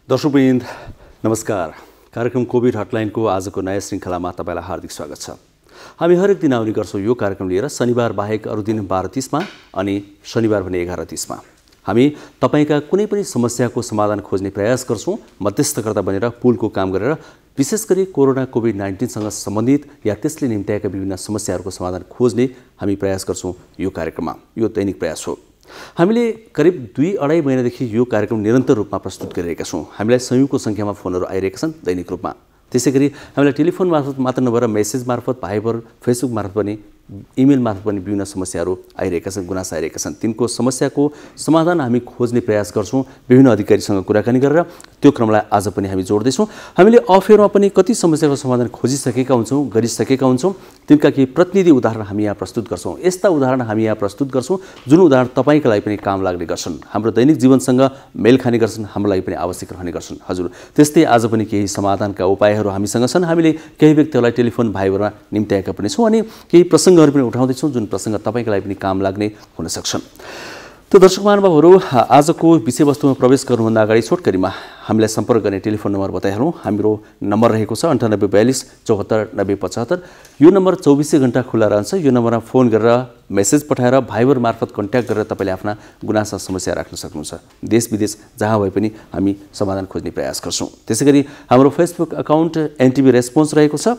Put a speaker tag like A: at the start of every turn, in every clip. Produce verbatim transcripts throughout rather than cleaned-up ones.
A: दर्शकवृन्द नमस्कार। कार्यक्रम कोभिड हटलाइनको आजको नयाँ श्रृङ्खलामा तपाईँलाई हार्दिक स्वागत छ। हामी हरेक दिन आउने गर्छौँ यो कार्यक्रम लिएर, शनिबार बाहेक अरू दिन बाह्र तीसमा अनि शनिबार भने एघार तीसमा। हामी तपाईँका कुनै पनि समस्याको समाधान खोज्ने प्रयास गर्छौँ, मध्यस्थकर्ता बनेर पुलको काम गरेर, विशेष गरी कोरोना कोभिड नाइन्टिनसँग सम्बन्धित या त्यसले निम्त्याएका विभिन्न समस्याहरूको समाधान खोज्ने हामी प्रयास गर्छौँ यो कार्यक्रममा। यो दैनिक प्रयास हो। हामीले करिब दुई अढाई महिनादेखि यो कार्यक्रम निरन्तर रूपमा प्रस्तुत गरिरहेका छौँ। हामीलाई सयौंको सङ्ख्यामा फोनहरू आइरहेका छन् दैनिक रूपमा। त्यसै गरी हामीलाई टेलिफोन मार्फत मात्र नभएर मेसेज मार्फत, भाइबर, फेसबुक मार्फत पनि, इमेल मार्फत पनि विभिन्न समस्याहरू आइरहेका छन्, गुनासा आइरहेका छन्। तिनको समस्याको समाधान हामी खोज्ने प्रयास गर्छौँ विभिन्न अधिकारीसँग कुराकानी गरेर। त्यो क्रमलाई आज पनि हामी जोड्दैछौँ। हामीले अफेयरमा पनि कति समस्याको समाधान खोजिसकेका हुन्छौँ, गरिसकेका हुन्छौँ। तिनका केही प्रतिनिधि उदाहरण हामी यहाँ प्रस्तुत गर्छौँ। यस्ता उदाहरण हामी यहाँ प्रस्तुत गर्छौँ जुन उदाहरण तपाईँका लागि पनि काम लाग्ने गर्छन्, हाम्रो दैनिक जीवनसँग मेल खाने गर्छन्, हाम्रो लागि पनि आवश्यक रहने गर्छन्। हजुर, त्यस्तै आज पनि केही समाधानका उपायहरू हामीसँग छन्। हामीले केही व्यक्तिहरूलाई टेलिफोन भाइबरमा निम्त्याएका पनि छौँ अनि केही प्रसङ्गहरू पनि उठाउँदैछौँ जुन प्रसङ्ग तपाईँका लागि पनि काम लाग्ने हुन सक्छन्। त्यो दर्शक महानुभावहरू, आजको विषयवस्तुमा प्रवेश गर्नुभन्दा अगाडि छोटकरीमा हामीलाई सम्पर्क गर्ने टेलिफोन नम्बर बताइहालौँ। हाम्रो नम्बर रहेको छ अन्ठानब्बे बयालिस चौहत्तर नब्बे पचहत्तर। यो नम्बर चौबिसै घन्टा खुल्ला रहन्छ। यो नम्बरमा फोन गरेर, मेसेज पठाएर, भाइबर मार्फत कन्ट्याक्ट गरेर तपाईँले आफ्ना गुनासा समस्या राख्न सक्नुहुन्छ। देश विदेश जहाँ भए पनि हामी समाधान खोज्ने प्रयास गर्छौँ। त्यसै गरी हाम्रो फेसबुक अकाउन्ट एनटिभी रेस्पोन्स रहेको छ,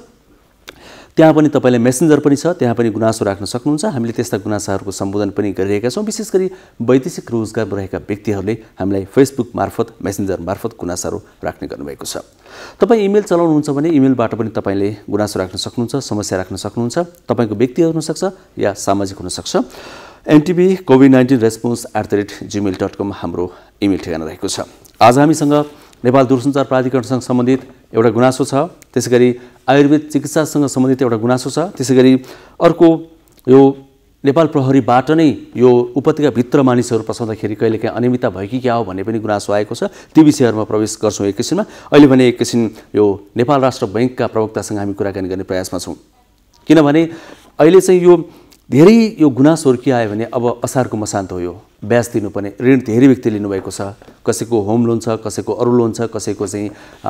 A: त्यहाँ पनि तपाईँले मेसेन्जर पनि छ, त्यहाँ पनि गुनासो राख्न सक्नुहुन्छ। हामीले त्यस्ता गुनासाहरूको सम्बोधन पनि गरिरहेका छौँ। विशेष गरी वैदेशिक रोजगार रहेका व्यक्तिहरूले हामीलाई फेसबुक मार्फत, मेसेन्जर मार्फत गुनासाहरू राख्ने गर्नुभएको छ। तपाईँ इमेल चलाउनुहुन्छ भने इमेलबाट पनि तपाईँले गुनासो राख्न सक्नुहुन्छ, समस्या राख्न सक्नुहुन्छ। तपाईँको व्यक्ति हुनसक्छ या सामाजिक हुनसक्छ। NTV covid nineteen response at the rate Gmail dot com हाम्रो इमेल ठेगाना रहेको छ। आज हामीसँग नेपाल दूरसञ्चार प्राधिकरणसँग सम्बन्धित एउटा गुनासो छ। त्यसै गरी आयुर्वेद चिकित्सासँग सम्बन्धित एउटा गुनासो छ। त्यसै गरी अर्को यो नेपाल प्रहरीबाट नै यो उपत्यकाभित्र मानिसहरू पसाउँदाखेरि कहिलेकाहीँ अनियमितता भयो कि क्या हो भन्ने पनि गुनासो आएको छ। ती विषयहरूमा प्रवेश गर्छौँ एकैछिनमा। अहिले भने एकैछिन यो नेपाल राष्ट्र बैङ्कका प्रवक्तासँग हामी कुराकानी गर्ने प्रयासमा छौँ। किनभने अहिले चाहिँ यो धेरै यो गुनासोहरू के आयो भने अब असारको मसान्त हो। यो ब्याज दिनुपर्ने, ऋण धेरै व्यक्ति लिनुभएको छ। कसैको होम लोन छ, कसैको अरू लोन छ, कसैको चाहिँ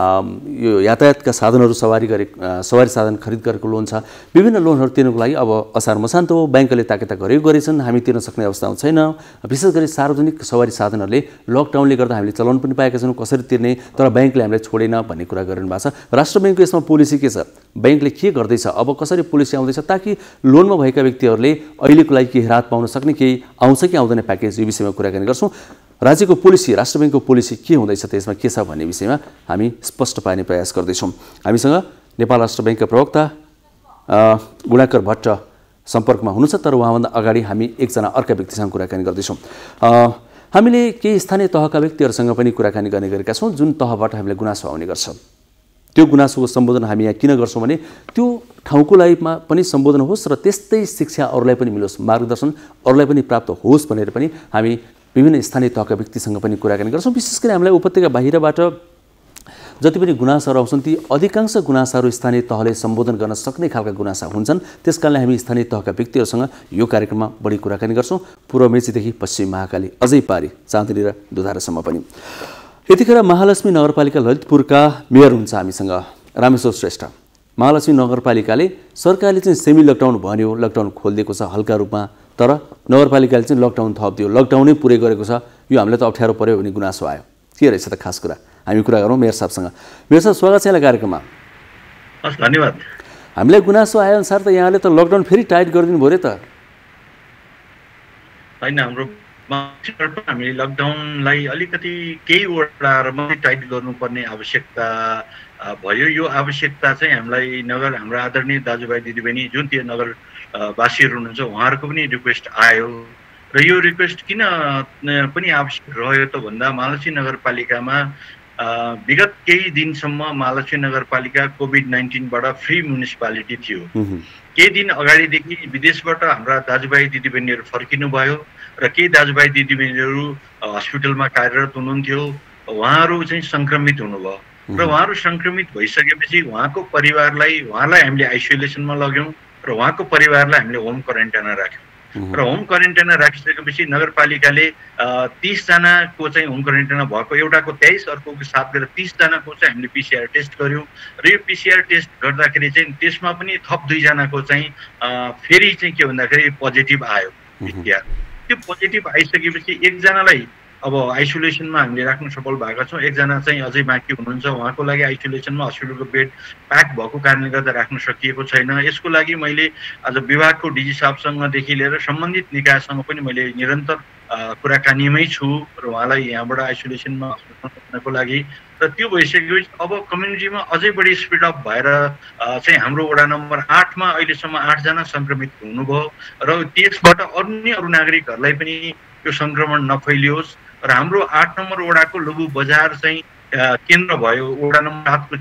A: यो यातायातका साधनहरू सवारी गरे सवारी साधन खरिद गरेको लोन छ। विभिन्न लोनहरू तिर्नको लागि अब असार मसान्त हो। ब्याङ्कले ताकेता गरेको गरेछन्, हामी तिर्न सक्ने अवस्थामा छैन। विशेष गरी सार्वजनिक सवारी साधनहरूले लकडाउनले गर्दा हामीले चलाउन पनि पाएका छौँ, कसरी तिर्ने, तर ब्याङ्कले हामीलाई छोडेन भन्ने कुरा गरिरहनु भएको छ। राष्ट्र ब्याङ्कको यसमा पोलिसी के छ, ब्याङ्कले के गर्दैछ, अब कसरी पोलिसी आउँदैछ ताकि लोनमा भएका व्यक्तिहरूले अहिलेको लागि केही राहत पाउन सक्ने, केही आउँछ कि आउँदैन प्याकेज, यो विषयमा कुराकानी गर्छौँ। राज्यको पोलिसी, राष्ट्र ब्याङ्कको पोलिसी के हुँदैछ, त्यसमा के छ भन्ने विषयमा हामी स्पष्ट पार्ने प्रयास गर्दैछौँ। हामीसँग नेपाल राष्ट्र ब्याङ्कका प्रवक्ता गुणाकर भट्ट सम्पर्कमा हुनुहुन्छ, तर उहाँभन्दा अगाडि हामी एकजना अर्का व्यक्तिसँग कुराकानी गर्दैछौँ। हामीले केही स्थानीय तहका व्यक्तिहरूसँग पनि कुराकानी गर्ने गरेका छौँ जुन तहबाट हामीलाई गुनासो आउने गर्छ। त्यो गुनासोको सम्बोधन हामी यहाँ किन गर्छौँ भने त्यो ठाउँको लाइफमा पनि सम्बोधन होस् र त्यस्तै शिक्षा अरूलाई पनि मिलोस्, मार्गदर्शन अरूलाई पनि प्राप्त होस् भनेर पनि हामी विभिन्न स्थानीय तहका व्यक्तिसँग पनि कुराकानी गर्छौँ। विशेष गरी हामीलाई उपत्यका बाहिरबाट जति पनि गुनासाहरू आउँछन् ती अधिकांश गुनासाहरू स्थानीय तहले सम्बोधन गर्न सक्ने खालका गुनासा हुन्छन्। त्यस कारणले हामी स्थानीय तहका व्यक्तिहरूसँग यो कार्यक्रममा बढी कुराकानी गर्छौँ। पूर्व मेचीदेखि पश्चिम महाकाली, अझै पारी चाँदनी र दुधारासम्म पनि। यतिखेर महालक्ष्मी नगरपालिका ललितपुरका मेयर हुन्छ हामीसँग रामेश्वर श्रेष्ठ। महालक्ष्मी नगरपालिकाले सरकारले चाहिँ सेमी लकडाउन भन्यो, लकडाउन खोलिदिएको छ हल्का रूपमा, तर नगरपालिकाले चाहिँ लकडाउन थपिदियो, लकडाउनै पुरै गरेको छ। यो हामीलाई त अप्ठ्यारो पर्यो भन्ने गुनासो आयो। के रहेछ त खास कुरा, हामी कुरा गरौँ मेयर साहबसँग। मेयर साहब, स्वागत छ यहाँलाई कार्यक्रममा।
B: हस्, धन्यवाद।
A: हामीलाई गुनासो आए अनुसार त यहाँले त लकडाउन फेरि टाइट गरिदिनु भयो त?
B: होइन, हाम्रो हामीले लकडाउनलाई अलिकति केही वडाहरू मात्रै टाइट गर्नुपर्ने आवश्यकता भयो। यो आवश्यकता चाहिँ हामीलाई नगर हाम्रो आदरणीय दाजुभाइ दिदीबहिनी जुन त्यो नगरवासीहरू हुनुहुन्छ उहाँहरूको पनि रिक्वेस्ट आयो र यो रिक्वेस्ट किन पनि आवश्यक रह्यो त भन्दा महालक्ष्मी नगरपालिकामा विगत केही दिनसम्म महालक्ष्मी नगरपालिका कोभिड नाइन्टिनबाट फ्री म्युनिसिपालिटी थियो। केही दिन अगाडिदेखि विदेशबाट हाम्रा दाजुभाइ दिदीबहिनीहरू फर्किनु भयो र केही दाजुभाइ दिदीबहिनीहरू हस्पिटलमा कार्यरत हुनुहुन्थ्यो। उहाँहरू चाहिँ सङ्क्रमित हुनुभयो र उहाँहरू सङ्क्रमित भइसकेपछि उहाँको परिवारलाई उहाँलाई हामीले आइसोलेसनमा लग्यौँ र उहाँको परिवारलाई हामीले होम क्वारेन्टाइनमा राख्यौँ। र होम क्वारेन्टाइनमा राखिसकेपछि नगरपालिकाले तीसजनाको चाहिँ होम क्वारेन्टाइनमा भएको एउटाको तेइस अर्को सात गरेर तीसजनाको चाहिँ हामीले पिसिआर टेस्ट गऱ्यौँ र यो पिसिआर टेस्ट गर्दाखेरि चाहिँ त्यसमा पनि थप दुईजनाको चाहिँ फेरि चाहिँ के भन्दाखेरि पोजिटिभ आयो पिसिआर। त्यो पोजिटिभ आइसकेपछि एकजनालाई अब आइसोलेसनमा हामीले राख्न सफल भएका छौँ, एकजना चाहिँ अझै बाँकी हुनुहुन्छ, उहाँको लागि आइसोलेसनमा हस्पिटलको बेड प्याक भएको कारणले गर्दा राख्न सकिएको छैन। यसको लागि मैले आज विभागको डिजी साहबसँगदेखि लिएर सम्बन्धित निकायसँग पनि मैले निरन्तर कुराकानीमै छु र उहाँलाई यहाँबाट आइसोलेसनमा राख्नको लागि। र त्यो भइसकेपछि अब कम्युनिटीमा अझै बढी स्पिड अप भएर चाहिँ हाम्रो वडा नम्बर आठमा अहिलेसम्म आठजना सङ्क्रमित हुनुभयो र त्यसबाट अन्य अरू नागरिकहरूलाई पनि यो सङ्क्रमण नफैलियोस् र हाम्रो आठ नम्बर वडाको लघु बजार चाहिँ केन्द्र भयो वडा नम्बर आठको।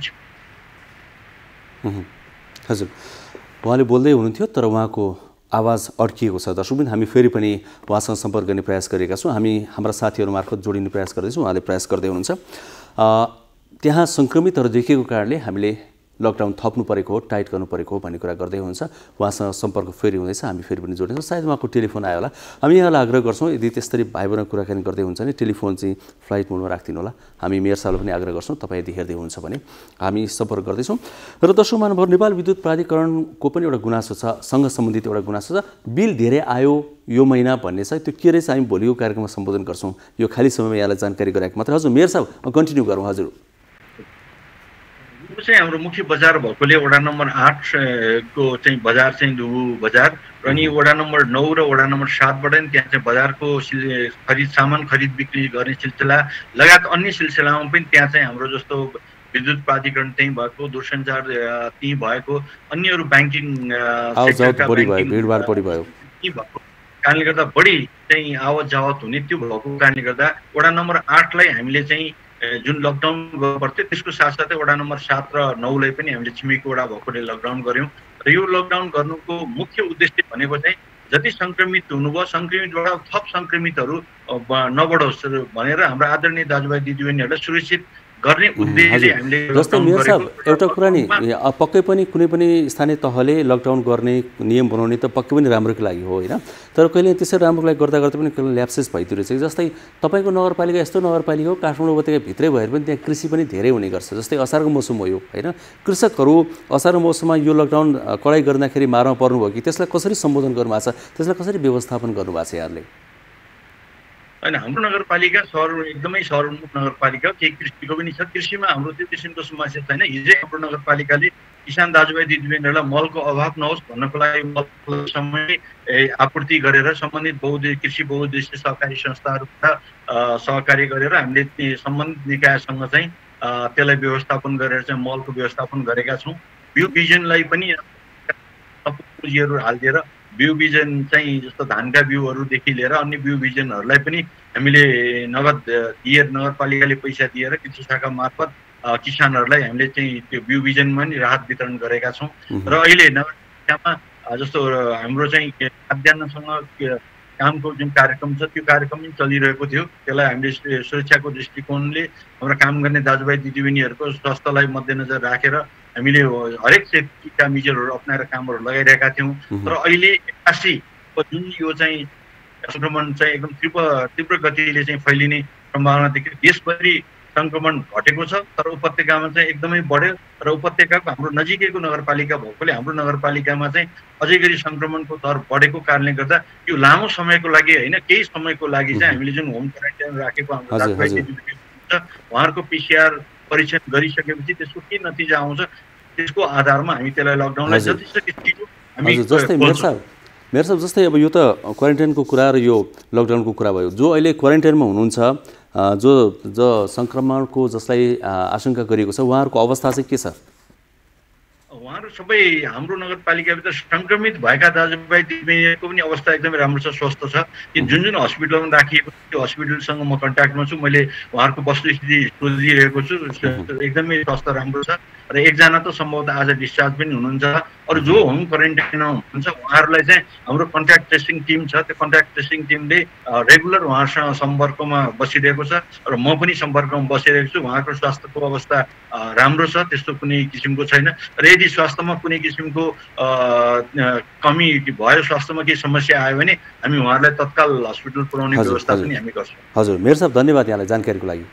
A: हजुर, उहाँले बोल्दै हुनुहुन्थ्यो तर उहाँको आवाज अड्किएको छ। दर्शकबिन हामी फेरि पनि उहाँसँग सम्पर्क गर्ने प्रयास गरेका छौँ, हामी हाम्रा साथीहरू मार्फत जोडिने प्रयास गर्दैछौँ, उहाँले प्रयास गर्दै हुनुहुन्छ। त्यहाँ सङ्क्रमितहरू देखिएको कारणले हामीले लकडाउन थप्नु परेको हो, टाइट गर्नु परेको हो भन्ने कुरा गर्दै हुनुहुन्छ। उहाँसँग सम्पर्क फेरि हुँदैछ, हामी फेरि पनि जोड्नेछौँ। सायद उहाँको टेलिफोन आयो होला। हामी यहाँलाई आग्रह गर्छौँ यदि त्यसरी भाइ बहिनी कुराकानी गर्दै हुन्छ भने टेलिफोन चाहिँ फ्लाइट मोडमा राखिदिनु होला। हामी मेयर साहबलाई पनि आग्रह गर्छौँ तपाईँ यदि हेर्दै हुनुहुन्छ भने हामी सम्पर्क गर्दैछौँ। र दर्शक महानुभाव, नेपाल विद्युत प्राधिकरणको पनि एउटा गुनासो छ, सँग सम्बन्धित एउटा गुनासो छ, बिल धेरै आयो यो महिना भन्ने छ। त्यो के रहेछ हामी भोलिको कार्यक्रममा सम्बोधन गर्छौँ, यो खाली समयमा यहाँलाई जानकारी गराएको मात्र। हजुर मेयर साहब कन्टिन्यू गरौँ। हजुर,
B: यो चाहिँ हाम्रो मुख्य बजार भएकोले वडा नम्बर आठ को चाहिँ बजार चाहिँ लुबु बजार र अनि वडा नम्बर नौ र वडा नम्बर सातबाट नि त्यहाँ चाहिँ बजारको खरिद सामान खरिद बिक्री गर्ने सिलसिला लगायत अन्य सिलसिलामा पनि त्यहाँ चाहिँ हाम्रो जस्तो विद्युत प्राधिकरण त्यहीँ भएको, दूरसञ्चार त्यहीँ भएको, अन्य अरू ब्याङ्किङ कारणले गर्दा बढी चाहिँ आवत जावत हुने त्यो भएको कारणले गर्दा वडा नम्बर आठलाई हामीले चाहिँ जुन लकडाउन गर्नुपर्थ्यो त्यसको साथसाथै वडा नम्बर सात र नौलाई पनि हामीले छिमेकी वडा भएकोले लकडाउन गऱ्यौँ। र यो लकडाउन गर्नुको मुख्य उद्देश्य भनेको चाहिँ जति सङ्क्रमित हुनुभयो सङ्क्रमितबाट थप सङ्क्रमितहरू नबढोस् भनेर हाम्रो आदरणीय दाजुभाइ दिदीबहिनीहरूलाई सुरक्षित गर्ने उद्देश्यले हामीले।
A: जस्तै मेयर साहब एउटा कुरा नि पक्कै पनि कुनै पनि स्थानीय तहले लकडाउन गर्ने नियम बनाउने त पक्कै पनि राम्रोको लागि हो होइन, तर कहिले त्यसरी राम्रोको लागि गर्दा गर्दा पनि कहिले ल्याप्सेस भइदियो रहेछ। जस्तै तपाईँको नगरपालिका यस्तो नगरपालिका हो, काठमाडौँ उपत्यका भित्रै भएर पनि त्यहाँ कृषि पनि धेरै हुने गर्छ। जस्तै असारको मौसम हो यो होइन, कृषकहरू असारको मौसममा यो लकडाउन कडाइ गर्दाखेरि मारमा पर्नुभयो कि त्यसलाई कसरी सम्बोधन गर्नुभएको छ, त्यसलाई कसरी व्यवस्थापन गर्नुभएको छ यहाँले?
B: होइन, हाम्रो नगरपालिका सहर एकदमै सहरोन्मुख नगरपालिका, केही कृषिको पनि छ, कृषिमा हाम्रो त्यो किसिमको समस्या छैन। हिजै हाम्रो नगरपालिकाले किसान दाजुभाइ दिदीबहिनीहरूलाई मलको अभाव नहोस् भन्नको लागि मलको समय आपूर्ति गरेर सम्बन्धित बहुद्देश्य कृषि बहुद्देश्य सहकारी संस्थाहरूबाट सहकार्य गरेर हामीले सम्बन्धित निकायसँग चाहिँ त्यसलाई व्यवस्थापन गरेर चाहिँ मलको व्यवस्थापन गरेका छौँ। बिउ बिजनलाई पनि पुँजीहरू हालिदिएर बिउ बिजन चाहिँ जस्तो धानका बिउहरूदेखि लिएर अन्य बिउ बिजनहरूलाई पनि हामीले नगद दिएर नगरपालिकाले पैसा दिएर कृषि शाखा मार्फत किसानहरूलाई हामीले चाहिँ त्यो बिउ बिजनमा नि राहत वितरण गरेका छौँ। र अहिले नगरपालिकामा जस्तो हाम्रो चाहिँ खाद्यान्नसँग कामको जुन कार्यक्रम छ त्यो कार्यक्रम पनि चलिरहेको थियो, त्यसलाई हामीले सुरक्षाको दृष्टिकोणले हाम्रो काम गर्ने दाजुभाइ दिदीबहिनीहरूको स्वास्थ्यलाई मध्यनजर राखेर हामीले हरेक सेफ्टीका मेजरहरू अप्नाएर कामहरू लगाइरहेका थियौँ। तर अहिले एक्कासी जुन यो चाहिँ सङ्क्रमण चाहिँ एकदम तीव्र तीव्र गतिले चाहिँ फैलिने सम्भावना देखियो। देशभरि सङ्क्रमण घटेको छ तर उपत्यकामा चाहिँ एकदमै बढ्यो र उपत्यकाको हाम्रो नजिकैको नगरपालिका भएकोले हाम्रो नगरपालिकामा चाहिँ अझै गरी सङ्क्रमणको दर बढेको कारणले गर्दा यो लामो समयको लागि होइन, केही समयको लागि चाहिँ हामीले जुन होम क्वारेन्टाइन राखेको हाम्रो दाजुभाइ दिदीबहिनी छ उहाँहरूको पिसिआर परीक्षण गरिसकेपछि त्यसको के नतिजा आउँछ त्यसको आधारमा हामी त्यसलाई लकडाउनलाई जति सक्दो छिटो हामी।
A: जस्तै मेयर साहब मेयर साहब जस्तै अब यो त क्वारेन्टाइनको कुरा र यो लकडाउनको कुरा भयो, जो अहिले क्वारेन्टाइनमा हुनुहुन्छ जो जो सङ्क्रमणको जसलाई आशंका गरिएको छ उहाँहरूको अवस्था चाहिँ के छ?
B: उहाँहरू सबै हाम्रो नगरपालिकाभित्र सङ्क्रमित भएका दाजुभाइ दिदीबहिनीहरूको पनि अवस्था एकदमै राम्रो छ, स्वस्थ छ। कि जुन जुन हस्पिटलमा राखिएको त्यो हस्पिटलसँग म कन्ट्याक्टमा छु, मैले उहाँहरूको वस्तुस्थिति सोधिरहेको छु, एकदमै स्वास्थ्य राम्रो छ। र एकजना त सम्भवतः आज डिस्चार्ज पनि हुनुहुन्छ अरू जो होम क्वारेन्टाइनमा हुनुहुन्छ उहाँहरूलाई चाहिँ हाम्रो कन्ट्याक्ट ट्रेसिङ टिम छ। त्यो कन्ट्याक्ट ट्रेसिङ टिमले रेगुलर उहाँहरूसँग सम्पर्कमा बसिरहेको छ र म पनि सम्पर्कमा बसिरहेको छु। उहाँको स्वास्थ्यको अवस्था राम्रो छ, त्यस्तो कुनै किसिमको छैन। र यदि स्वास्थ्यमा कुनै किसिमको कमी भयो, स्वास्थ्यमा केही समस्या आयो भने हामी उहाँहरूलाई तत्काल हस्पिटल पुर्याउने व्यवस्था पनि हामी गर्छौँ।
A: हजुर मेयर साहब, धन्यवाद यहाँलाई जानकारीको लागि।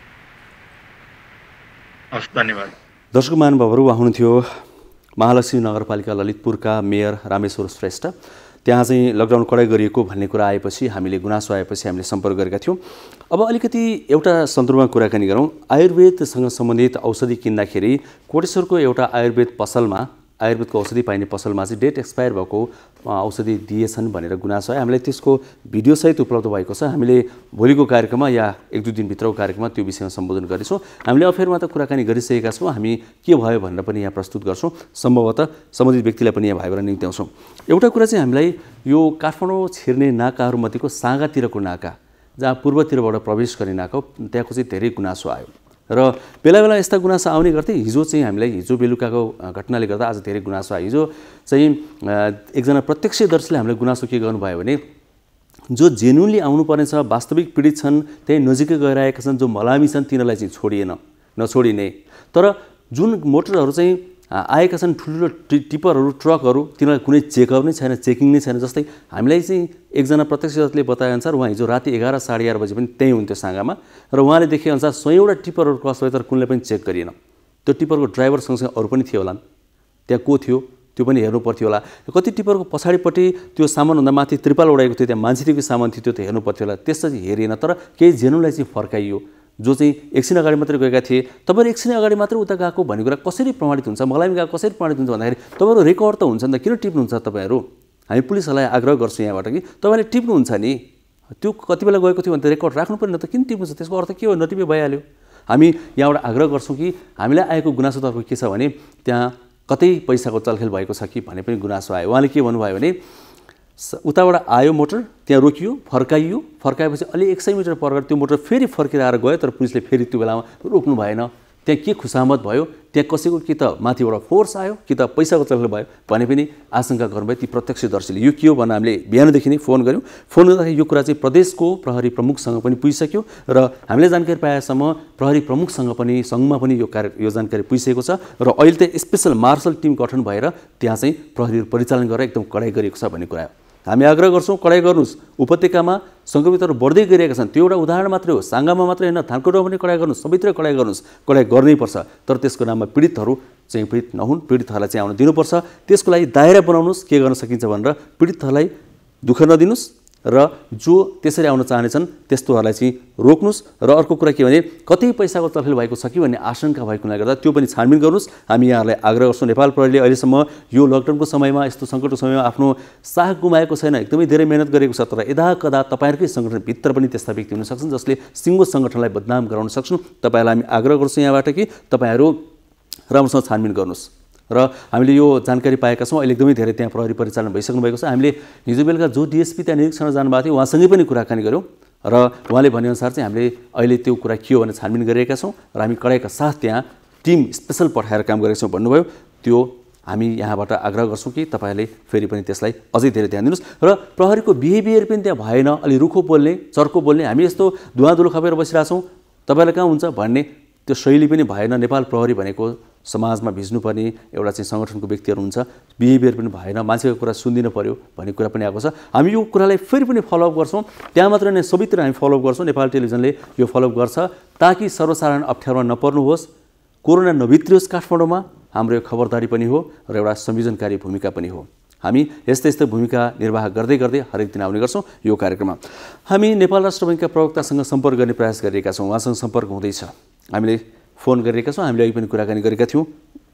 B: हस्, धन्यवाद।
A: दर्शक महानुभावहरू, उहाँ हुनुहुन्थ्यो महालक्ष्मी नगरपालिका ललितपुरका मेयर रामेश्वर श्रेष्ठ। त्यहाँ चाहिँ लकडाउन कडाइ गरिएको भन्ने कुरा आएपछि, हामीले गुनासो आएपछि हामीले सम्पर्क गरेका थियौँ। अब अलिकति एउटा सन्दर्भमा कुराकानी गरौँ। आयुर्वेदसँग सम्बन्धित औषधि किन्दाखेरि कोटेश्वरको एउटा आयुर्वेद पसलमा, आयुर्वेदको औषधि पाइने पसलमा चाहिँ डेट एक्सपायर भएको औषधि दिएछन् भनेर गुनासो आयो। हामीलाई त्यसको भिडियोसहित उपलब्ध भएको छ। हामीले भोलिको कार्यक्रममा या एक दुई दिनभित्रको कार्यक्रममा त्यो विषयमा सम्बोधन गर्नेछौँ। हामीले अफेरमा त कुराकानी गरिसकेका छौँ, हामी के भयो भनेर पनि यहाँ प्रस्तुत गर्छौँ। सम्भवतः सम्बन्धित व्यक्तिलाई पनि यहाँ भाइबाट निम्त्याउँछौँ। एउटा कुरा चाहिँ हामीलाई यो काठमाडौँ छिर्ने नाकाहरूमध्येको साँगातिरको नाका, जहाँ पूर्वतिरबाट प्रवेश गर्ने नाका हो, त्यहाँको चाहिँ धेरै गुनासो आयो र बेला बेला यस्ता गुनासो आउने गर्थे। हिजो चाहिँ हामीलाई हिजो बेलुकाको घटनाले गर्दा आज धेरै गुनासो आयो। हिजो चाहिँ एकजना प्रत्यक्षदर्शीले हामीलाई गुनासो के गर्नुभयो भने, जो जेन्युनली आउनुपर्ने छ, वास्तविक पीडित छन्, त्यही नजिकै गएर आएका छन्, जो मलामी छन्, तिनीहरूलाई चाहिँ छोडिएन, नछोडिने। तर जुन मोटरहरू चाहिँ आएका छन्, ठुल्ठुलो टिपरहरू, ट्रकहरू, तिनीहरूलाई कुनै चेकअप नै छैन, चेकिङ नै छैन। जस्तै हामीलाई चाहिँ एकजना प्रत्यक्षदर्शीले बताएअनुसार उहाँ हिजो राति एघार साढे एघार बजी पनि त्यहीँ हुन्थ्यो साँगामा, र उहाँले देखेअनुसार सयौँवटा टिपरहरू क्रस भयो, तर कुनले पनि चेक गरिएन। त्यो टिपरको ड्राइभर सँगसँगै अरू पनि थियो होला, त्यहाँ को थियो त्यो पनि हेर्नु पर्थ्यो होला। कति टिपरको पछाडिपट्टि त्यो सामानभन्दा माथि त्रिपाल उडाएको थियो, त्यहाँ मान्छे थियो कि सामान थियो, त्यो त हेर्नु पर्थ्यो होला। त्यस चाहिँ हेरिएन। तर केही जेनुलाई चाहिँ फर्काइयो, जो चाहिँ एकछिन अगाडि मात्रै गएका थिए। तपाईँहरू एकछिन अगाडि मात्रै उता गएको भन्ने कुरा कसरी प्रमाणित हुन्छ, मलामी गएको कसरी प्रमाणित हुन्छ भन्दाखेरि तपाईँहरू रेकर्ड त हुन्छ नि त, किन टिप्नुहुन्छ तपाईँहरू? हामी पुलिसहरूलाई आग्रह गर्छौँ यहाँबाट कि तपाईँले टिप्नुहुन्छ नि, त्यो कति बेला गएको थियो भने त रेकर्ड राख्नु पर्ने, त किन टिप्नुहुन्छ? त्यसको अर्थ के हो? नटिपे भइहाल्यो। हामी यहाँबाट आग्रह गर्छौँ कि हामीलाई आएको गुनासो तर्फ के छ भने, त्यहाँ कतै पैसाको चलखेल भएको छ कि भन्ने पनि गुनासो आयो। उहाँले के भन्नुभयो भने, उताबाट आयो मोटर, त्यहाँ रोकियो, फर्काइयो, फर्काएपछि अलि एक सय मिटर पर त्यो मोटर फेरि फर्केर आएर गयो, तर पुलिसले फेरि त्यो बेलामा रोक्नु भएन। त्यहाँ के खुसामत भयो, त्यहाँ कसैको कि त माथिबाट फोर्स आयो कि त पैसाको चलखेल भयो भने पनि आशंका गर्नुभयो ती प्रत्यक्षदर्शीले। यो के हो भनेर हामीले बिहानदेखि नै फोन गऱ्यौँ। फोन गर्दाखेरि यो कुरा चाहिँ प्रदेशको प्रहरी प्रमुखसँग पनि पुगिसक्यो र हामीले जानकारी पाएसम्म प्रहरी प्रमुखसँग पनि, सङ्घमा पनि यो कार्य यो जानकारी पुगिसकेको छ र अहिले त स्पेसल मार्सल टिम गठन भएर त्यहाँ चाहिँ प्रहरीहरू परिचालन गरेर एकदम कडाइ गरिएको छ भन्ने कुरा हो। हामी आग्रह गर्छौँ, कडाइ गर्नुहोस्। उपत्यकामा सङ्क्रमितहरू बढ्दै गइरहेका छन्, त्यो एउटा उदाहरण मात्रै हो। साङ्गामा मात्रै होइन, थानकोटमा पनि कडाइ गर्नुहोस्, सबैतिर कडाइ गर्नुहोस्। कडाइ गर्नैपर्छ, तर त्यसको नाममा पीडितहरू चाहिँ पीडित नहुन्, पीडितहरूलाई चाहिँ आउन दिनुपर्छ। त्यसको लागि दायरा बनाउनुहोस्, के गर्न सकिन्छ भनेर पीडितहरूलाई दुःख नदिनुहोस् र जो त्यसरी आउन चाहनेछन् त्यस्तोहरूलाई चाहिँ रोक्नुहोस्। र अर्को कुरा के भने, कति पैसाको तलखेल भएको छ कि भन्ने आशंका भएको हुनाले गर्दा त्यो पनि छानबिन गर्नुहोस्। हामी यहाँहरूलाई आग्रह गर्छौँ। नेपाल प्रहरीले अहिलेसम्म यो लकडाउनको समयमा, यस्तो सङ्कटको समयमा आफ्नो साख गुमाएको छैन, एकदमै धेरै मेहनत गरेको छ। तर यदा कदा तपाईँहरूकै सङ्गठनभित्र पनि त्यस्ता व्यक्ति हुन सक्छन् जसले सिङ्गो सङ्गठनलाई बदनाम गराउन सक्छन्। तपाईँहरूलाई हामी आग्रह गर्छौँ यहाँबाट कि तपाईँहरू राम्रोसँग छानबिन गर्नुहोस्। र हामीले यो जानकारी पाएका छौँ, अहिले एकदमै धेरै त्यहाँ प्रहरी परिचालन भइसक्नु भएको छ। हामीले हिजो बेलुका जो डिएसपी त्यहाँ निरीक्षण जानुभएको थियो उहाँसँगै पनि कुराकानी गऱ्यौँ र उहाँले भनेअनुसार चाहिँ हामीले अहिले त्यो कुरा के हो भनेर छानबिन गरिरहेका छौँ र हामी कडाइका साथ त्यहाँ टिम स्पेसल पठाएर काम गरेका छौँ भन्नुभयो। त्यो हामी यहाँबाट आग्रह गर्छौँ कि तपाईँहरूले फेरि पनि त्यसलाई अझै धेरै ध्यान दिनुहोस्। र प्रहरीको बिहेभियर पनि त्यहाँ भएन, अलि रुखो बोल्ने, चर्को बोल्ने, हामी यस्तो धुवाधुलो खपेर बसिरहेछौँ, तपाईँलाई कहाँ हुन्छ भन्ने त्यो शैली पनि भएन। नेपाल प्रहरी भनेको समाजमा भिज्नुपर्ने एउटा चाहिँ सङ्गठनको व्यक्तिहरू हुन्छ, बिहेभियर पनि भएन, मान्छेको कुरा सुनिदिनु पर्यो भन्ने कुरा पनि आएको छ। हामी यो कुरालाई फेरि पनि फलोअप गर्छौँ, त्यहाँ मात्र नै सबैतिर हामी फलोअप गर्छौँ। नेपाल टेलिभिजनले यो फलोअप गर्छ ताकि सर्वसाधारण अप्ठ्यारोमा नपर्नुहोस्, कोरोना नभित्रियोस् काठमाडौँमा। हाम्रो यो खबरदारी पनि हो र एउटा संयोजनकारी भूमिका पनि हो। हामी यस्तै यस्तै भूमिका निर्वाह गर्दै गर्दै हरेक दिन आउने गर्छौँ यो कार्यक्रममा। हामी नेपाल राष्ट्र बैङ्कका प्रवक्तासँग सम्पर्क गर्ने प्रयास गरिरहेका छौँ, उहाँसँग सम्पर्क हुँदैछ। हामीले फोन गरिरहेका छौँ, हामीले अघि पनि कुराकानी गरेका थियौँ।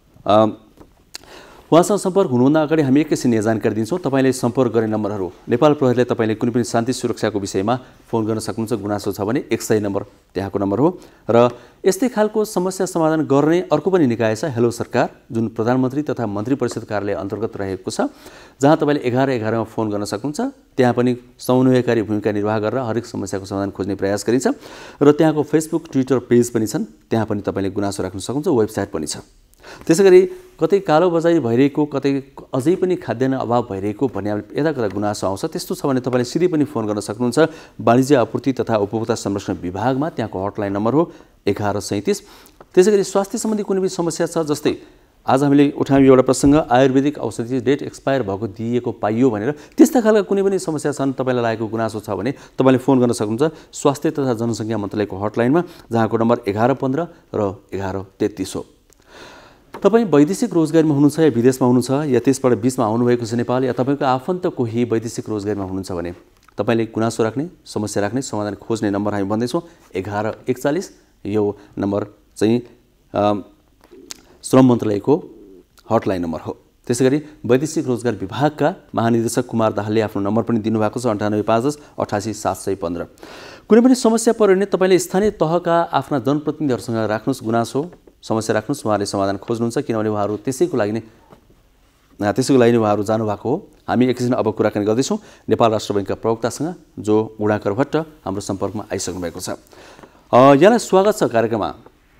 A: उहाँसँग सम्पर्क हुनुभन्दा अगाडि हामी एकैछिन यहाँ जानकारी दिन्छौँ। तपाईँले सम्पर्क गर्ने नम्बरहरू, नेपाल प्रहरीले तपाईँले कुनै पनि शान्ति सुरक्षाको विषयमा फोन गर्न सक्नुहुन्छ, गुनासो छ भने एक सय नम्बर त्यहाँको नम्बर हो। र यस्तै खालको समस्या समाधान गर्ने अर्को पनि निकाय छ हेलो सरकार, जुन प्रधानमन्त्री तथा मन्त्री परिषद कार्यालय अन्तर्गत रहेको छ, जहाँ तपाईँले एघार एघारमा फोन गर्न सक्नुहुन्छ। त्यहाँ पनि समन्वयकारी भूमिका निर्वाह गरेर हरेक समस्याको समाधान खोज्ने प्रयास गरिन्छ। र त्यहाँको फेसबुक, ट्विटर पेज पनि छन्, त्यहाँ पनि तपाईँले गुनासो राख्न सक्नुहुन्छ, वेबसाइट पनि छ। त्यसै गरी कतै कालो बजारी भइरहेको कतै अझै पनि खाद्यान्न अभाव भइरहेको भन्ने यता कता गुनासो आउँछ त्यस्तो छ भने तपाईँले सिधै पनि फोन गर्न सक्नुहुन्छ वाणिज्य आपूर्ति तथा उपभोक्ता संरक्षण विभागमा त्यहाँको हटलाइन नम्बर हो एघार सैँतिस। त्यसै गरी स्वास्थ्य सम्बन्धी कुनै पनि समस्या छ जस्तै आज हामीले उठायौँ एउटा प्रसङ्ग आयुर्वेदिक औषधि डेट एक्सपायर भएको दिइएको पाइयो भनेर त्यस्ता खालका कुनै पनि समस्या छन् तपाईँलाई लागेको गुनासो छ भने तपाईँले फोन गर्न सक्नुहुन्छ स्वास्थ्य तथा जनसङ्ख्या मन्त्रालयको हटलाइनमा जहाँको नम्बर एघार पन्ध्र र एघार तेत्तिस हो। तपाईँ वैदेशिक रोजगारीमा हुनुहुन्छ या विदेशमा हुनुहुन्छ या त्यसबाट बिचमा आउनुभएको छ नेपाल या तपाईँको आफन्त कोही वैदेशिक रोजगारीमा हुनुहुन्छ भने तपाईँले गुनासो राख्ने समस्या राख्ने समाधान खोज्ने नम्बर हामी भन्दैछौँ एघार एकचालिस। यो नम्बर चाहिँ श्रम मन्त्रालयको हटलाइन नम्बर हो। त्यसै गरी वैदेशिक रोजगार विभागका महानिर्देशक कुमार दाहालले आफ्नो नम्बर पनि दिनुभएको छ अन्ठानब्बे पाँच दस अठासी सात सय पन्ध्र। कुनै पनि समस्या पऱ्यो भने तपाईँले स्थानीय तहका आफ्ना जनप्रतिनिधिहरूसँग राख्नुहोस् गुनासो समस्या राख्नुहोस् उहाँले समाधान खोज्नुहुन्छ किनभने उहाँहरू त्यसैको लागि नै त्यसैको लागि नै उहाँहरू जानुभएको हो। हामी एकैछिन अब कुराकानी गर्दैछौँ नेपाल राष्ट्र बैङ्कका प्रवक्तासँग जो गुणाकर भट्ट हाम्रो सम्पर्कमा आइसक्नु भएको छ। यहाँलाई स्वागत छ कार्यक्रममा।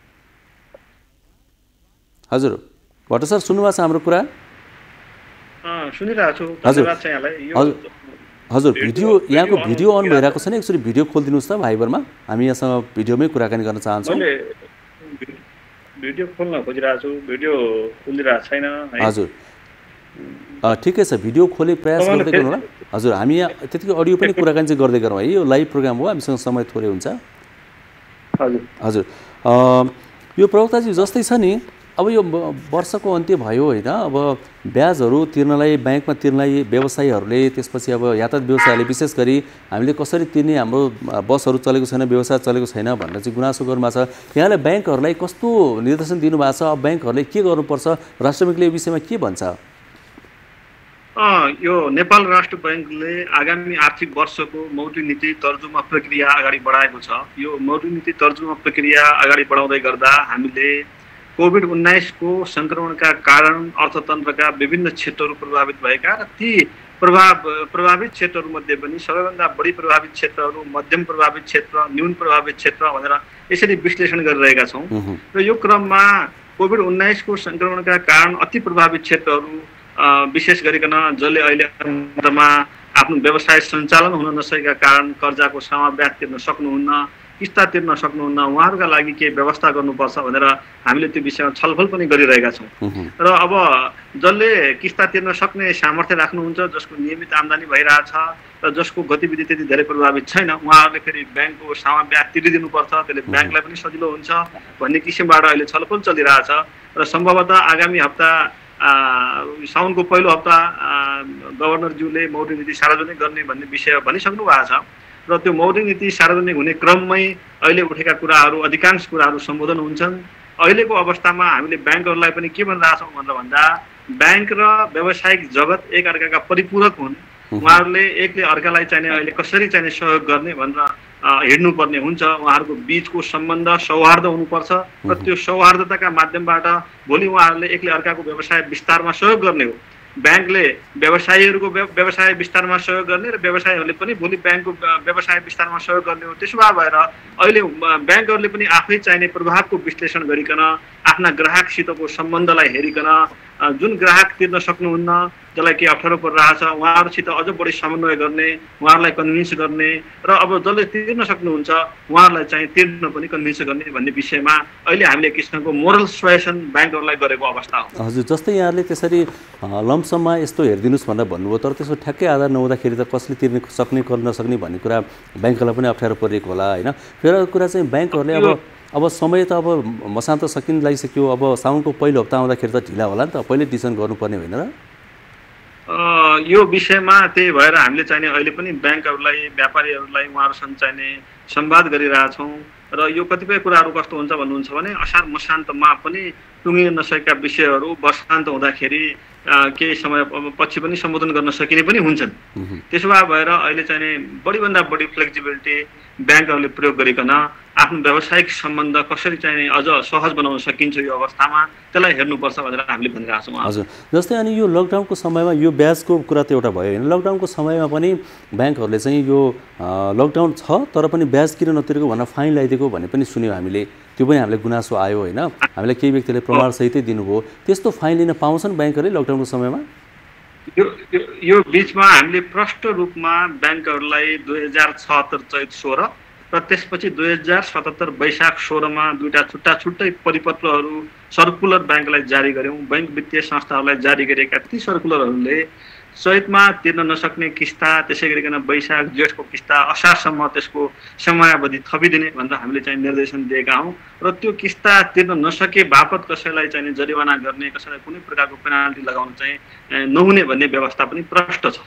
A: हजुर भट्ट सर सुन्नुभएको छ हाम्रो कुरा?
C: सुनिरहेको छु।
A: हजुर हजुर भिडियो यहाँको भिडियो अन भइरहेको छैन एकचोटि भिडियो खोलिदिनुहोस् त भाइबरमा हामी यहाँसँग भिडियोमै कुराकानी गर्न चाहन्छौँ।
C: भिडियो खोल्न खोजिरहेको छु भिडियो खोलिरहेको छैन।
A: हजुर ठिकै छ भिडियो खोले प्रयास गर्दै गर्नु होला। हजुर हामी यहाँ त्यतिकै अडियो पनि कुराकानी चाहिँ गर्दै गरौँ है यो लाइभ प्रोग्राम हो हामीसँग समय थोरै हुन्छ।
C: हजुर
A: हजुर यो प्रवक्ताजी जस्तै छ नि अब यो वर्षको अन्त्य भयो होइन अब ब्याजहरू तिर्नलाई ब्याङ्कमा तिर्नलाई व्यवसायीहरूले त्यसपछि अब यातायात व्यवसायले विशेष गरी हामीले कसरी तिर्ने हाम्रो बसहरू चलेको छैन व्यवसाय चलेको छैन भनेर चाहिँ गुनासो गर्नुभएको छ। यहाँले ब्याङ्कहरूलाई कस्तो निर्देशन दिनुभएको छ अब ब्याङ्कहरूले के गर्नुपर्छ राष्ट्र बैङ्कले यो विषयमा के भन्छ?
C: यो नेपाल राष्ट्र बैङ्कले आगामी आर्थिक वर्षको मौद्रिक नीति तर्जुमा प्रक्रिया अगाडि बढाएको छ। यो मौद्रिक नीति तर्जुमा प्रक्रिया अगाडि बढाउँदै गर्दा हामीले कोभिड उन्नाइसको सङ्क्रमणका कारण अर्थतन्त्रका विभिन्न क्षेत्रहरू प्रभावित भएका र ती प्रभाव प्रभावित क्षेत्रहरूमध्ये पनि सबैभन्दा बढी प्रभावित क्षेत्रहरू मध्यम प्रभावित क्षेत्र न्यून प्रभावित क्षेत्र भनेर यसरी विश्लेषण गरिरहेका छौँ। र यो क्रममा कोभिड उन्नाइसको सङ्क्रमणका कारण अति प्रभावित क्षेत्रहरू विशेष गरिकन जसले अहिले अन्तमा आफ्नो व्यवसाय सञ्चालन हुन नसकेका कारण कर्जाको समाब्याज तिर्न सक्नुहुन्न किस्ता तिर्न सक्नुहुन्न उहाँहरूका लागि के व्यवस्था गर्नुपर्छ भनेर हामीले त्यो विषयमा छलफल पनि गरिरहेका छौँ। र अब जसले किस्ता तिर्न सक्ने सामर्थ्य राख्नुहुन्छ जसको नियमित आम्दानी भइरहेछ र जसको गतिविधि त्यति धेरै प्रभावित छैन उहाँहरूले फेरि ब्याङ्कको समाब्याज तिरिदिनुपर्छ त्यसले ब्याङ्कलाई पनि सजिलो हुन्छ भन्ने किसिमबाट अहिले छलफल चलिरहेछ। र सम्भवतः आगामी हप्ता साउनको पहिलो हप्ता गभर्नरज्यूले मौद्रिक नीति सार्वजनिक गर्ने भन्ने विषय भनिसक्नु भएको छ र त्यो मौद्रिक नीति सार्वजनिक हुने क्रममै अहिले उठेका कुराहरू अधिकांश कुराहरू सम्बोधन हुन्छन्। अहिलेको अवस्थामा हामीले ब्याङ्कहरूलाई पनि के भनिरहेछौँ भनेर भन्दा ब्याङ्क र व्यावसायिक जगत एक अर्काका परिपूरक हुन् उहाँहरूले एकले अर्कालाई चाहिने अहिले कसरी चाहिने सहयोग गर्ने भनेर हिँड्नुपर्ने हुन्छ। उहाँहरूको बिचको सम्बन्ध सौहार्द हुनुपर्छ र त्यो सौहार्दताका माध्यमबाट भोलि उहाँहरूले एकले अर्काको व्यवसाय विस्तारमा सहयोग गर्ने हो। ब्याङ्कले व्यवसायीहरूको व्यवसाय विस्तारमा सहयोग गर्ने र व्यवसायीहरूले पनि भोलि ब्याङ्कको व्यवसाय विस्तारमा सहयोग गर्ने हो। त्यसो भएर अहिले ब्याङ्कहरूले पनि आफै चाहिने प्रभावको विश्लेषण गरिकन आफ्ना ग्राहकसितको सम्बन्धलाई हेरिकन जुन ग्राहक तिर्न सक्नुहुन्न जसलाई के अप्ठ्यारो परिरहेछ उहाँहरूसित अझ बढी समन्वय गर्ने उहाँहरूलाई कन्भिन्स गर्ने र अब जसले तिर्न सक्नुहुन्छ उहाँहरूलाई चाहिँ तिर्न पनि कन्भिन्स गर्ने भन्ने विषयमा अहिले हामीले किसिमको मोरल सुएसन ब्याङ्कहरूलाई गरेको अवस्था हो।
A: हजुर जस्तै यहाँले त्यसरी लम्सममा यस्तो हेरिदिनुहोस् भनेर भन्नुभयो तर त्यसको ठ्याक्कै आधार नहुँदाखेरि त कसले तिर्न सक्ने कसले नसक्ने भन्ने कुरा ब्याङ्कहरूलाई पनि अप्ठ्यारो परिरहेको होला होइन। फेरि कुरा चाहिँ ब्याङ्कहरूले अब अब समय त अब मसान्त सकिन लागिसक्यो अब साउनको पहिलो हप्ता आउँदाखेरि त ढिला होला नि त पहिले डिसिसन गर्नुपर्ने होइन र?
C: यो विषयमा त्यही भएर हामीले चाहिने अहिले पनि ब्याङ्कहरूलाई व्यापारीहरूलाई उहाँहरूसँग चाहिने संवाद गरिरहेछौँ र यो कतिपय कुराहरू कस्तो हुन्छ भन्नुहुन्छ भने असार मसान्तमा पनि टुङ्गिन नसकेका विषयहरू वर्षान्त हुँदाखेरि केही समय पछि पनि सम्बोधन गर्न सकिने पनि हुन्छन्। त्यसो भएर अहिले चाहिने बढीभन्दा बढी फ्लेक्सिबिलिटी ब्याङ्कहरूले प्रयोग गरिकन आफ्नो व्यावसायिक सम्बन्ध कसरी चाहिँ अझ सहज बनाउन सकिन्छ यो अवस्थामा त्यसलाई हेर्नुपर्छ भनेर हामीले भनिरहेका छौँ।
A: हजुर, जस्तै अनि यो लकडाउनको समयमा यो ब्याजको कुरा त एउटा भयो होइन, लकडाउनको समयमा पनि ब्याङ्कहरूले चाहिँ यो लकडाउन छ तर पनि ब्याज किन नतिरेको भनेर फाइन लगाइदिएको भन्ने पनि सुन्यौँ हामीले, त्यो पनि हामीलाई गुनासो आयो होइन, हामीलाई केही व्यक्तिले प्रमाणसहितै दिनुभयो। त्यस्तो फाइन लिन पाउँछन् ब्याङ्कहरूले लकडाउनको समयमा?
C: यो यो बिचमा हामीले प्रष्ट रूपमा ब्याङ्कहरूलाई दुई हजार छहत्तर चैत सोह्र र त्यसपछि दुई हजार सतहत्तर वैशाख सोह्रमा दुईवटा छुट्टा छुट्टै परिपत्रहरू सर्कुलर ब्याङ्कलाई जारी गऱ्यौँ। बैङ्क वित्तीय संस्थाहरूलाई जारी गरेका ती सर्कुलरहरूले चैतमा तिर्न नसक्ने किस्ता, त्यसै गरिकन वैशाख जेठको किस्ता असारसम्म त्यसको समयावधि थपिदिने भनेर हामीले चाहिँ निर्देशन दिएका हौँ र त्यो किस्ता तिर्न नसके बापत कसैलाई चाहिँ जरिवाना गर्ने, कसैलाई कुनै प्रकारको पेनाल्टी लगाउन चाहिँ नहुने भन्ने व्यवस्था पनि प्रष्ट छ।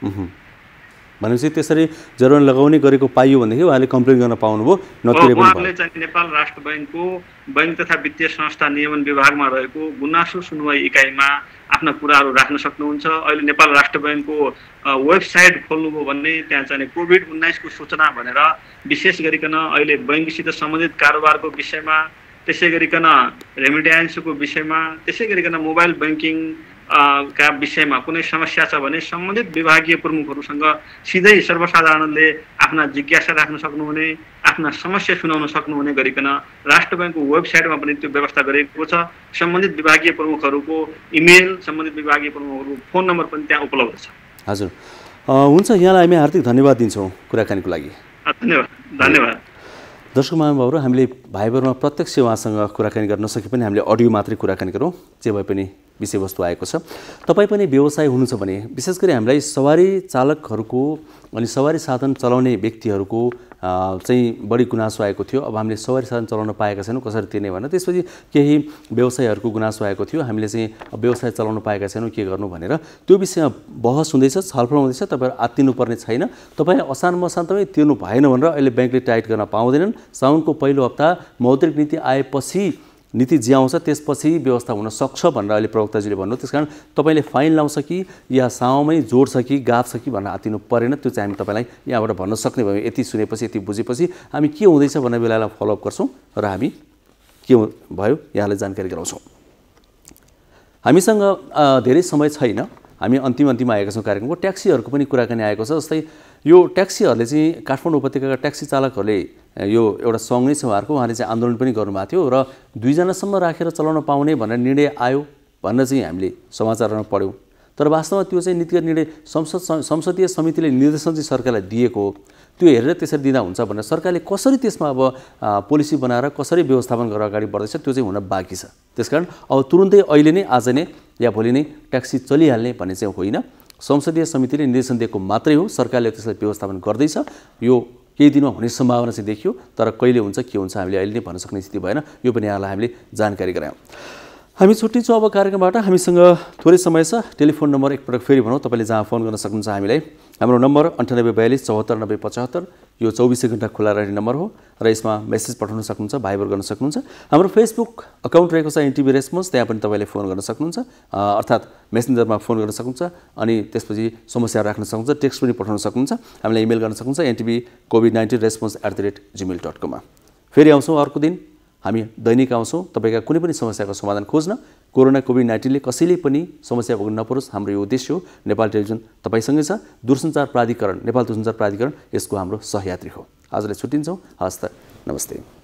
A: भनेपछि त्यसरी जरिवाना लगाउने गरेको पाइयो भनेदेखि उहाँले कम्प्लेन गर्न पाउनुभयो, नतिरे पनि
C: उहाँले चाहिँ नेपाल राष्ट्र बैङ्कको बैङ्क तथा वित्तीय संस्था नियमन विभागमा रहेको गुनासो सुनवाई इकाइमा आफ्ना कुराहरू राख्न सक्नुहुन्छ। अहिले नेपाल राष्ट्र बैङ्कको वेबसाइट खोल्नुभयो भने त्यहाँ चाहिँ कोभिड उन्नाइसको सूचना भनेर विशेष गरिकन अहिले बैङ्कसित सम्बन्धित कारोबारको विषयमा, त्यसै गरिकन रेमिट्यान्सको विषयमा, त्यसै गरिकन मोबाइल ब्याङ्किङ का विषयमा कुनै समस्या छ भने सम्बन्धित विभागीय प्रमुखहरूसँग सिधै सर्वसाधारणले आफ्ना जिज्ञासा राख्न सक्नुहुने, आफ्ना समस्या सुनाउन सक्नुहुने गरिकन राष्ट्र बैङ्कको वेबसाइटमा पनि त्यो व्यवस्था गरिएको छ। सम्बन्धित विभागीय प्रमुखहरूको इमेल, सम्बन्धित विभागीय प्रमुखहरूको फोन नम्बर पनि त्यहाँ उपलब्ध छ।
A: हजुर, हुन्छ, यहाँलाई हामी हार्दिक धन्यवाद दिन्छौँ कुराकानीको लागि।
C: धन्यवाद धन्यवाद
A: दर्शक महानुभावहरू, हामीले भाइबरमा प्रत्यक्ष उहाँसँग कुराकानी गर्न नसके पनि हामीले अडियो मात्रै कुराकानी गरौँ, जे भए पनि विषयवस्तु आएको छ। तपाईँ पनि व्यवसाय हुनुहुन्छ भने विशेष गरी हामीलाई सवारी चालकहरूको अनि सवारी साधन चलाउने व्यक्तिहरूको चाहिँ बढी गुनासो आएको थियो। अब हामीले सवारी साधन चलाउन पाएका छैनौँ, कसरी तिर्ने भनेर। त्यसपछि केही व्यवसायहरूको गुनासो आएको थियो, हामीले चाहिँ व्यवसाय चलाउन पाएका छैनौँ, के गर्नु भनेर त्यो विषयमा बहस हुँदैछ, छलफल हुँदैछ। तपाईँहरू आत्तिनुपर्ने छैन, तपाईँले असान मसान तपाईँ तिर्नु भएन भनेर अहिले ब्याङ्कले टाइट गर्न पाउँदैनन्। साउनको पहिलो हप्ता मौद्रिक नीति आएपछि नीति जे आउँछ त्यसपछि व्यवस्था हुन सक्छ भनेर अहिले प्रवक्ताजीले भन्नु। त्यसकारण तपाईँले फाइन लाउँछ कि या साउमै जोड्छ कि गाप्छ कि भनेर आत्तिनु परेन। त्यो चाहिँ हामी तपाईँलाई यहाँबाट भन्न सक्ने भयो। यति सुनेपछि, यति बुझेपछि हामी के हुँदैछ भन्ने बेलालाई फलोअप गर्छौँ र हामी के भयो यहाँलाई जानकारी गराउँछौँ। हामीसँग धेरै समय छैन, हामी अन्तिम अन्तिममा आएका छौँ कार्यक्रमको। ट्याक्सीहरूको पनि कुराकानी आएको छ। जस्तै यो ट्याक्सीहरूले चाहिँ काठमाडौँ उपत्यकाका ट्याक्सी चालकहरूले यो एउटा सङ्घ नै छ उहाँहरूको, उहाँले चाहिँ आन्दोलन पनि गर्नुभएको थियो र दुईजनासम्म राखेर चलाउन पाउने भनेर निर्णय आयो भनेर चाहिँ हामीले समाचारमा पढ्यौँ। तर वास्तवमा त्यो चाहिँ नीतिगत निर्णय संसद संसदीय समितिले निर्देशन चाहिँ सरकारलाई दिएको हो। त्यो हेरेर त्यसरी दिँदा हुन्छ भनेर सरकारले कसरी त्यसमा अब पोलिसी बनाएर कसरी व्यवस्थापन गरेर अगाडि बढ्दैछ त्यो चाहिँ हुन बाँकी छ। त्यसकारण अब तुरुन्तै अहिले नै, आज नै या भोलि नै ट्याक्सी चलिहाल्ने भन्ने चाहिँ होइन। संसदीय समितिले निर्देशन दिएको मात्रै हो, सरकारले त्यसलाई व्यवस्थापन गर्दैछ। यो केही दिनमा हुने सम्भावना चाहिँ देखियो, तर कहिले हुन्छ के हुन्छ हामीले अहिले नै भन्न सक्ने स्थिति भएन। यो पनि यहाँलाई हामीले जानकारी गरायौँ। हामी छुट्टिन्छौँ अब कार्यक्रमबाट। हामीसँग थोरै समय छ। टेलिफोन नम्बर एकपटक फेरि भनौँ, तपाईँले जहाँ फोन गर्न सक्नुहुन्छ हामीलाई। हाम्रो नम्बर अन्ठानब्बे बयालिस चौहत्तर नब्बे पचहत्तर, यो चौबिसै घन्टा खुला रहने नम्बर हो र यसमा मेसेज पठाउन सक्नुहुन्छ, भाइबर गर्न सक्नुहुन्छ। हाम्रो फेसबुक अकाउन्ट रहेको छ एनटिभी रेस्पोन्स, त्यहाँ पनि तपाईँले फोन गर्न सक्नुहुन्छ, अर्थात् मेसेन्जरमा फोन गर्न सक्नुहुन्छ। अनि त्यसपछि समस्या राख्न सक्नुहुन्छ, टेक्स्ट पनि पठाउन सक्नुहुन्छ, हामीलाई इमेल गर्न सक्नुहुन्छ NTV covid nineteen response at the rate Gmail dot कममा। फेरि आउँछौँ अर्को दिन, हामी दैनिक आउँछौँ तपाईँका कुनै पनि समस्याको समाधान खोज्न। कोरोना कोभिड नाइन्टिनले कसैले पनि समस्या भोग्नु नपरोस्, हाम्रो यो उद्देश्य हो। नेपाल टेलिभिजन तपाईँसँगै छ। दूरसञ्चार प्राधिकरण, नेपाल दूरसञ्चार प्राधिकरण यसको हाम्रो सहयात्री हो। आजलाई छुट्टिन्छौँ। हस्त, नमस्ते।